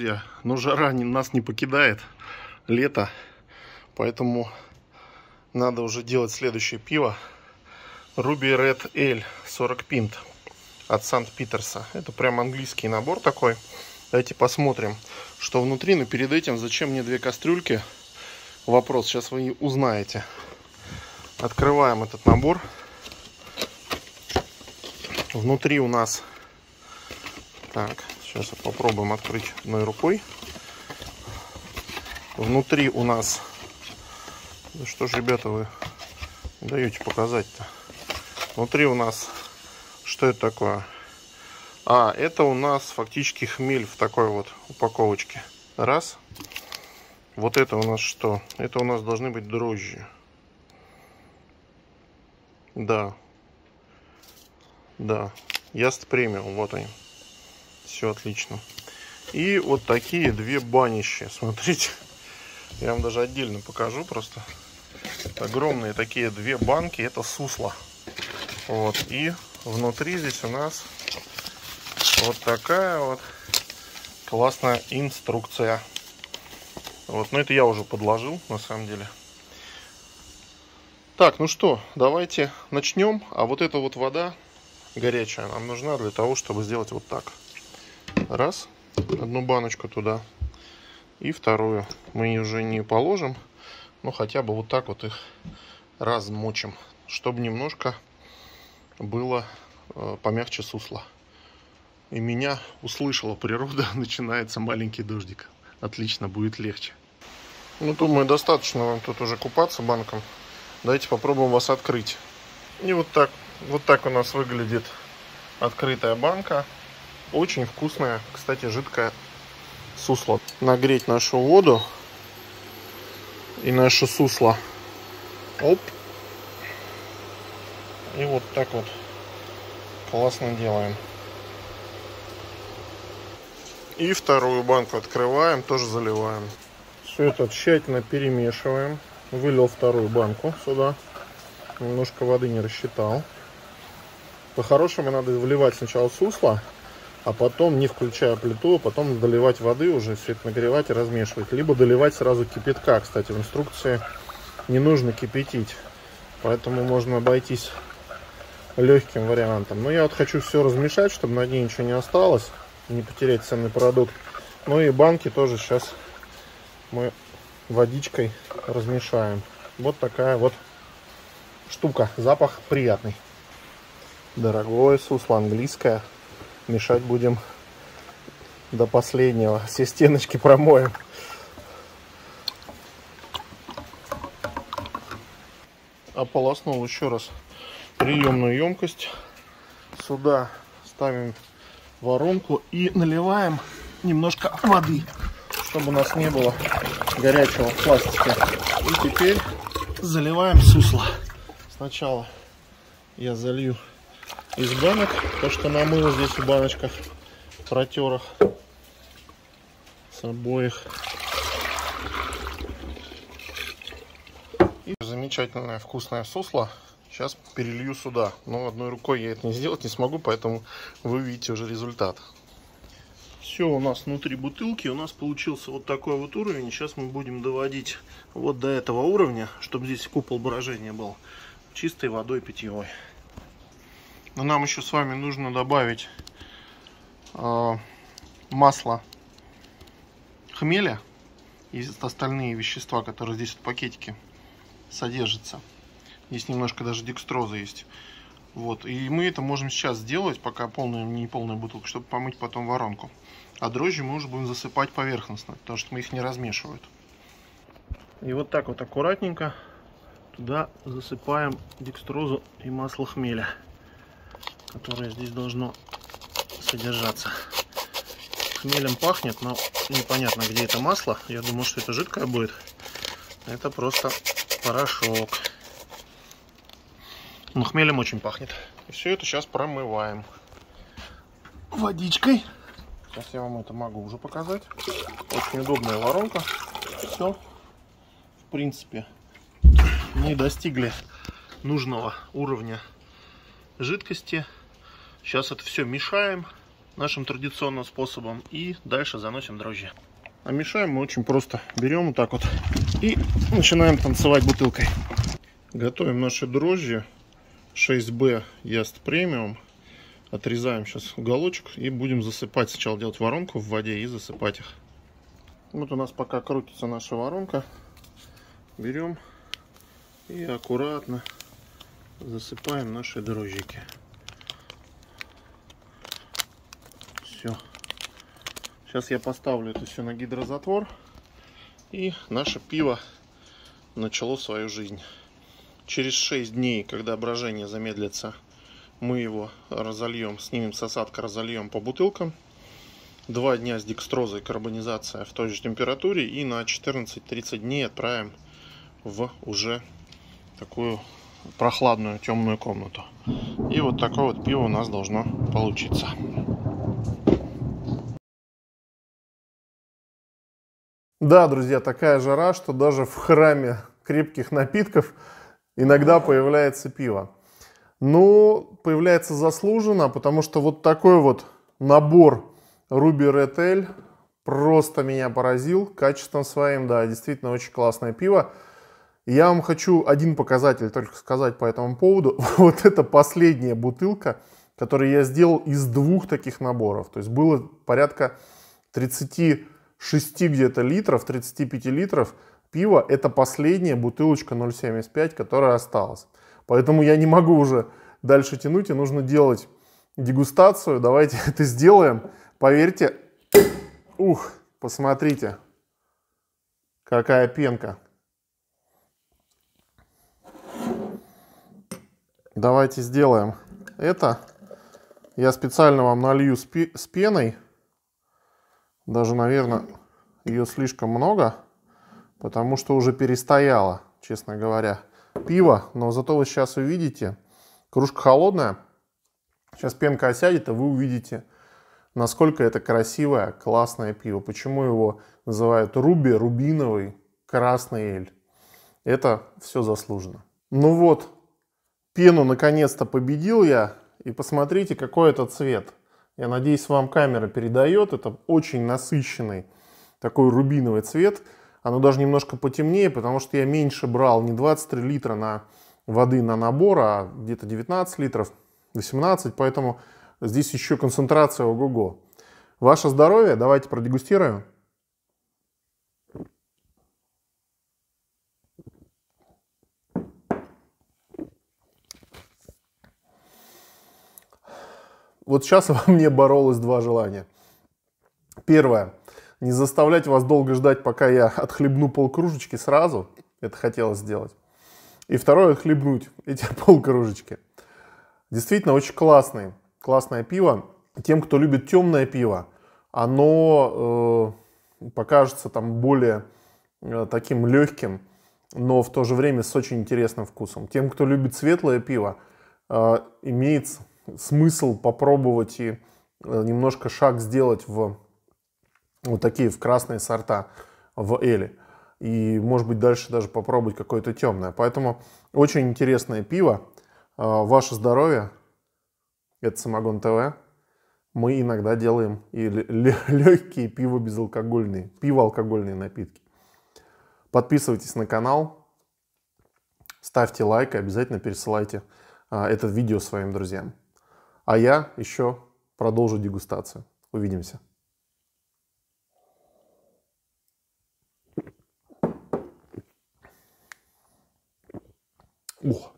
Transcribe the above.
друзья, но жара нас не покидает, лето, поэтому надо уже делать следующее пиво. Ruby Red Ale 40 пинт от Санкт-Питерса. Это прям английский набор такой. Давайте посмотрим, что внутри. Но перед этим, зачем мне две кастрюльки? Вопрос, сейчас вы узнаете. Открываем этот набор. Внутри у нас... Так, сейчас попробуем открыть одной рукой. Внутри у нас... Да что ж, ребята, вы даете показать-то? Внутри у нас... Что это такое? А, это у нас фактически хмель в такой вот упаковочке. Раз. Вот это у нас что? Это у нас должны быть дрожжи. Да. Да. Яст премиум. Вот они. Все отлично. И вот такие две банищи. Смотрите. Я вам даже отдельно покажу просто. Огромные такие две банки. Это сусло. Вот. И внутри здесь у нас вот такая вот классная инструкция. Вот. Но это я уже подложил, на самом деле. Так, ну что, давайте начнем. А вот эта вот вода горячая нам нужна для того, чтобы сделать вот так. Раз. Одну баночку туда. И вторую. Мы уже не положим, но хотя бы вот так вот их размочим, чтобы немножко было помягче сусло. И меня услышала природа. Начинается маленький дождик. Отлично, будет легче. Ну, думаю, достаточно вам тут уже купаться банком. Давайте попробуем вас открыть. И вот так у нас выглядит открытая банка. Очень вкусная, кстати, жидкое сусло. Нагреть нашу воду и наше сусло. Оп. И вот так вот классно делаем. И вторую банку открываем, тоже заливаем. Все это тщательно перемешиваем. Вылил вторую банку сюда. Немножко воды не рассчитал. По-хорошему надо выливать сначала сусло, а потом, не включая плиту, потом доливать воды уже, все это нагревать и размешивать. Либо доливать сразу кипятка. Кстати, в инструкции не нужно кипятить. Поэтому можно обойтись легким вариантом. Но я вот хочу все размешать, чтобы на дне ничего не осталось. Не потерять ценный продукт. Ну и банки тоже сейчас мы водичкой размешаем. Вот такая вот штука. Запах приятный. Дорогое сусло английское. Мешать будем до последнего. Все стеночки промоем. Ополоснул еще раз приемную емкость. Сюда ставим воронку и наливаем немножко воды, чтобы у нас не было горячего в пластике. И теперь заливаем сусло. Сначала я залью из банок, то что намыло здесь в баночках, протерах с обоих. И замечательное вкусное сусло сейчас перелью сюда. Но одной рукой я это сделать не смогу, поэтому вы видите уже результат. Все у нас внутри бутылки. У нас получился вот такой вот уровень. Сейчас мы будем доводить вот до этого уровня, чтобы здесь купол брожения был, чистой водой питьевой. Но нам еще с вами нужно добавить масло хмеля и остальные вещества, которые здесь в пакетике содержатся. Здесь немножко даже декстроза есть. Вот. И мы это можем сейчас сделать, пока не полная бутылка, чтобы помыть потом воронку. А дрожжи мы уже будем засыпать поверхностно, потому что мы их не размешивают. И вот так вот аккуратненько туда засыпаем декстрозу и масло хмеля, которое здесь должно содержаться. Хмелем пахнет, но непонятно, где это масло. Я думаю, что это жидкое будет. Это просто порошок. Но хмелем очень пахнет. И все это сейчас промываем водичкой. Сейчас я вам это могу уже показать. Очень удобная воронка. Все. В принципе, мы достигли нужного уровня жидкости. Сейчас это все мешаем нашим традиционным способом. И дальше заносим дрожжи. А мешаем мы очень просто. Берем вот так вот и начинаем танцевать бутылкой. Готовим наши дрожжи 6B Яст Премиум. Отрезаем сейчас уголочек и будем засыпать. Сначала делать воронку в воде и засыпать их. Вот у нас пока крутится наша воронка. Берем и аккуратно засыпаем наши дрожжики. Все. Сейчас я поставлю это все на гидрозатвор. И наше пиво начало свою жизнь. Через 6 дней, когда брожение замедлится, мы его разольем, снимем с осадка, разольем по бутылкам. 2 дня с декстрозой, карбонизация в той же температуре. И на 14-30 дней отправим в уже такую прохладную темную комнату. И вот такое вот пиво у нас должно получиться. Да, друзья, такая жара, что даже в храме крепких напитков иногда появляется пиво. Ну, появляется заслуженно, потому что вот такой вот набор Ruby Red Ale просто меня поразил качеством своим. Да, действительно очень классное пиво. Я вам хочу один показатель только сказать по этому поводу. Вот это последняя бутылка, которую я сделал из 2 таких наборов. То есть было порядка 36 где-то литров, 35 литров пива. Это последняя бутылочка 0,75, которая осталась. Поэтому я не могу уже дальше тянуть, и нужно делать дегустацию. Давайте это сделаем. Поверьте, посмотрите, какая пенка. Давайте сделаем это. Я специально вам налью с пеной. Даже, наверное, ее слишком много, потому что уже перестояло, честно говоря, пиво. Но зато вы сейчас увидите, кружка холодная. Сейчас пенка осядет, и вы увидите, насколько это красивое, классное пиво. Почему его называют рубиновый красный эль. Это все заслуженно. Ну вот, пену наконец-то победил я. И посмотрите, какой это цвет. Я надеюсь, вам камера передает. Это очень насыщенный такой рубиновый цвет. Оно даже немножко потемнее, потому что я меньше брал, не 23 литра воды на набор, а где-то 19 литров, 18. Поэтому здесь еще концентрация ого-го. Ваше здоровье. Давайте продегустируем. Вот сейчас во мне боролось 2 желания. Первое. Не заставлять вас долго ждать, пока я отхлебну полкружечки сразу. Это хотелось сделать. И второе, отхлебнуть эти полкружечки. Действительно, очень классное пиво. Тем, кто любит темное пиво, оно покажется там более таким легким, но в то же время с очень интересным вкусом. Тем, кто любит светлое пиво, имеет смысл попробовать и немножко шаг сделать в вот такие в красные сорта в эле. И, может быть, дальше даже попробовать какое-то темное. Поэтому очень интересное пиво. Ваше здоровье. Это Самогон ТВ. Мы иногда делаем и легкие пиво-алкогольные напитки. Подписывайтесь на канал. Ставьте лайк и обязательно пересылайте это видео своим друзьям. А я еще продолжу дегустацию. Увидимся. Ух.